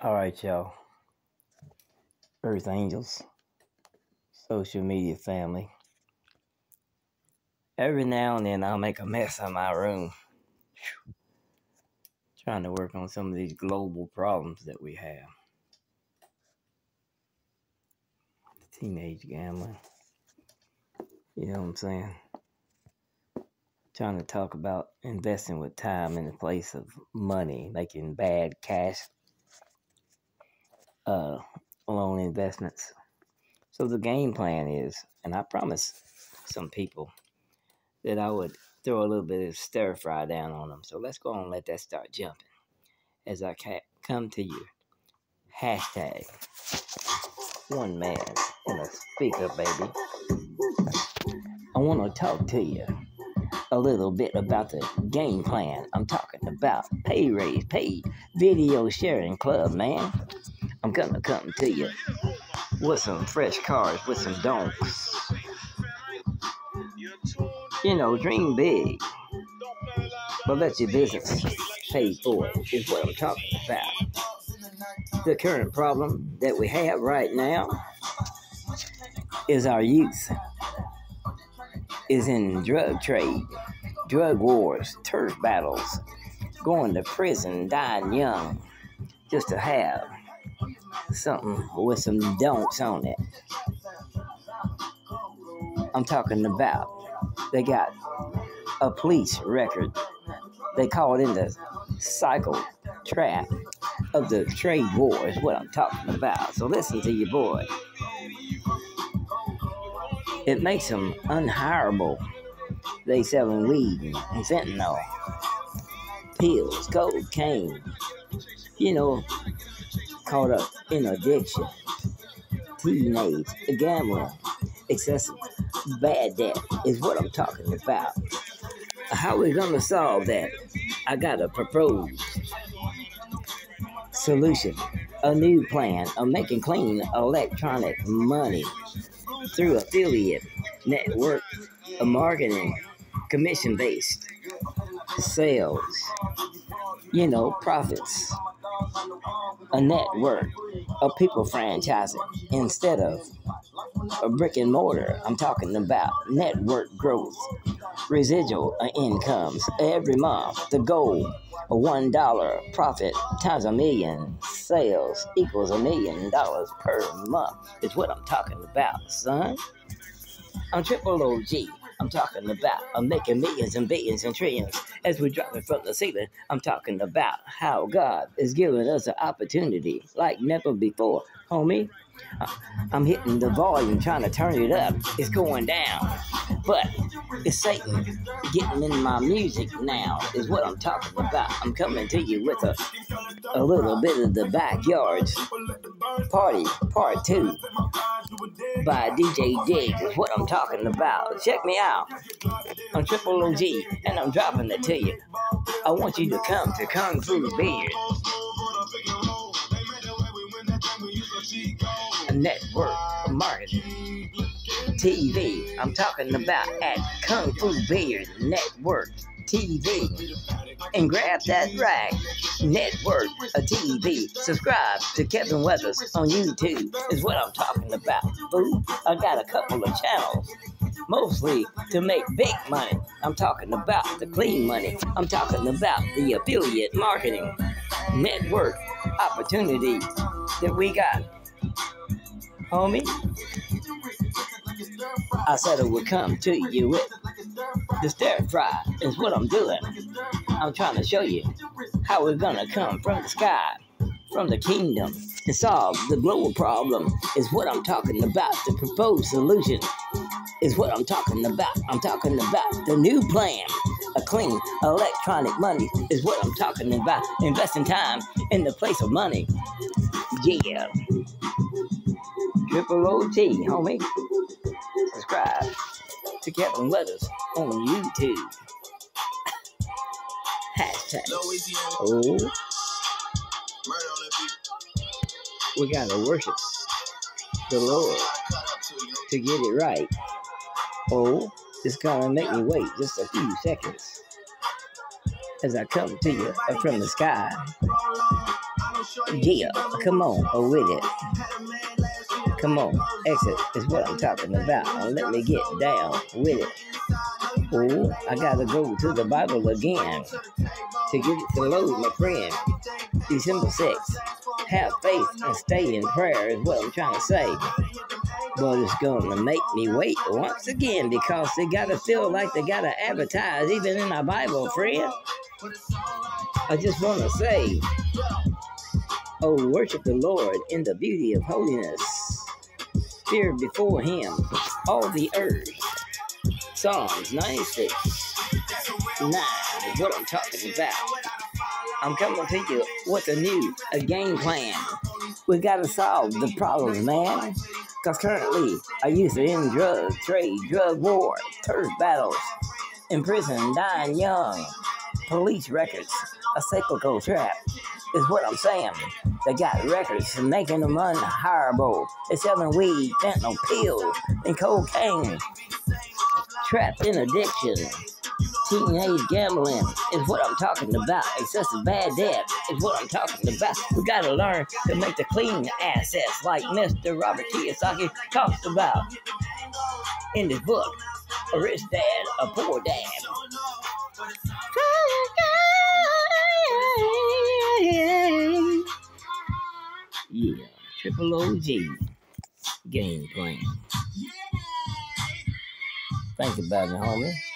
All right, y'all. Earth Angels, social media family. Every now and then I'll make a mess of my room. Trying to work on some of these global problems that we have. Teenage gambling. You know what I'm saying? Trying to talk about investing with time in the place of money, making bad cash loan investments. So the game plan is, and I promised some people that I would throw a little bit of stir fry down on them. So let's go on and let that start jumping as I come to you. Hashtag one man in a speaker, baby. I want to talk to you a little bit about the game plan. I'm talking about pay raise, pay video sharing club, man. I'm gonna come to you with some fresh cars, with some donks. You know, dream big, but let your business pay for it, is what I'm talking about. The current problem that we have right now is our youth is in drug trade, drug wars, turf battles, going to prison, dying young, just to have something with some don'ts on it. I'm talking about they got a police record. They call it in the cycle trap of the trade war is what I'm talking about. So listen to your boy. It makes them unhireable. They selling weed and fentanyl, pills, cocaine, caught up in addiction, teenage gambling, excessive bad debt is what I'm talking about. How we gonna solve that? I got a proposed solution, a new plan of making clean electronic money through affiliate network of marketing, commission-based sales, profits, a network of people franchising instead of a brick and mortar. I'm talking about network growth, residual incomes every month. The goal of $1 profit times $1 million sales equals $1 million per month is what I'm talking about, son. I'm Triple OG. I'm talking about I'm making millions and billions and trillions as we drop it from the ceiling. I'm talking about how God is giving us an opportunity like never before, homie. I'm hitting the volume, trying to turn it up. It's going down. But it's Satan getting in my music now is what I'm talking about. I'm coming to you with a little bit of the Backyards Party Part 2 by DJ Diggs is what I'm talking about. Check me out. I'm Triple OG and I'm dropping it to you. I want you to come to Kung Fu Beard. Network marketing TV. I'm talking about at Kung Fu Beard Network TV. And grab that rag. Network a TV. Subscribe to Kevin Weathers on YouTube is what I'm talking about. Boo. I got a couple of channels. Mostly to make big money. I'm talking about the clean money. I'm talking about the affiliate marketing network opportunity that we got. Homie, I said it would come to you with the stir fry is what I'm doing. I'm trying to show you how we're gonna come from the sky, from the kingdom, and solve the global problem is what I'm talking about. The proposed solution is what I'm talking about. I'm talking about the new plan. A clean electronic money is what I'm talking about. Investing time in the place of money. Yeah. Triple OT, homie. Subscribe to Kevin Weathers on YouTube. Hashtag. Oh. We gotta worship the Lord to get it right. Oh, it's gonna make me wait just a few seconds as I come to you from the sky. Yeah, come on, with it. Come on, exit is what I'm talking about. Let me get down with it. Oh, I gotta go to the Bible again to get it to load, my friend. December 6th. Have faith and stay in prayer is what I'm trying to say. But it's gonna make me wait once again because they gotta feel like they gotta advertise even in our Bible, friend. I just wanna say, oh, worship the Lord in the beauty of holiness. Fear before him all the earth. Psalms 96, 9 is what I'm talking about. I'm coming to you with a game plan. We gotta solve the problems, man. Because currently, our youth are in drug trade, drug war, turf battles, in prison, dying young, police records, a cyclical trap, is what I'm saying. They got records for making them unhireable. They're selling weed, fentanyl, pills, and cocaine. Trapped in addiction. Teenage gambling is what I'm talking about. Excessive bad debt is what I'm talking about. We gotta learn to make the clean assets like Mr. Robert Kiyosaki talks about in his book, A Rich Dad, A Poor Dad. Yeah, Triple OG game plan. Think about it, homie.